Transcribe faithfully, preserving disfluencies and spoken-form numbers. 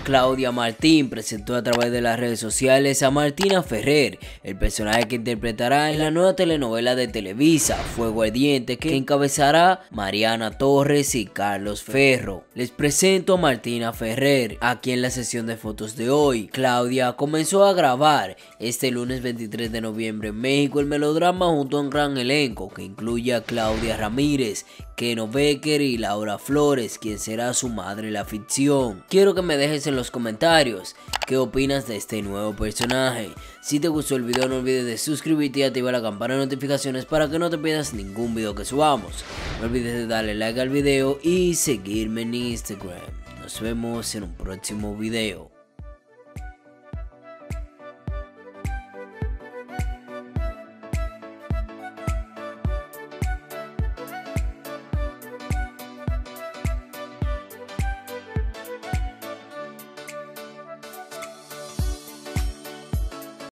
Claudia Martín presentó a través de las redes sociales a Martina Ferrer, el personaje que interpretará en la nueva telenovela de Televisa, Fuego Ardiente, que encabezará Mariana Torres y Carlos Ferro. Les presento a Martina Ferrer. Aquí en la sesión de fotos de hoy, Claudia comenzó a grabar este lunes veintitrés de noviembre en México el melodrama junto a un gran elenco que incluye a Claudia Ramírez, Keno Becker y Laura Flores, quien será su madre en la ficción. Quiero que me dejes en los comentarios qué opinas de este nuevo personaje. Si te gustó el video, no olvides de suscribirte y activar la campana de notificaciones para que no te pierdas ningún video que subamos. No olvides de darle like al video y seguirme en Instagram. Nos vemos en un próximo video.